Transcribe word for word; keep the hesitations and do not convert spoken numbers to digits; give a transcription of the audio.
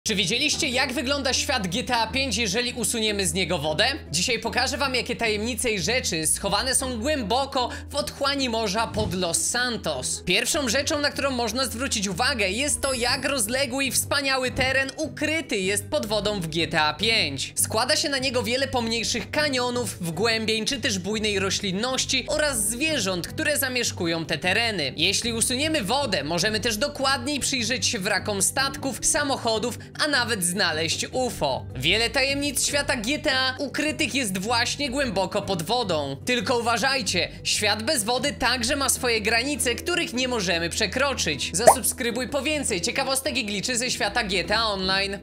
Czy wiedzieliście, jak wygląda świat G T A pięć, jeżeli usuniemy z niego wodę? Dzisiaj pokażę wam, jakie tajemnice i rzeczy schowane są głęboko w otchłani morza pod Los Santos. Pierwszą rzeczą, na którą można zwrócić uwagę, jest to, jak rozległy i wspaniały teren ukryty jest pod wodą w G T A pięć. Składa się na niego wiele pomniejszych kanionów, wgłębień czy też bujnej roślinności oraz zwierząt, które zamieszkują te tereny. Jeśli usuniemy wodę, możemy też dokładniej przyjrzeć się wrakom statków, samochodów, a nawet znaleźć U F O. Wiele tajemnic świata G T A ukrytych jest właśnie głęboko pod wodą. Tylko uważajcie, świat bez wody także ma swoje granice, których nie możemy przekroczyć. Zasubskrybuj po więcej ciekawostek i gliczy ze świata G T A Online.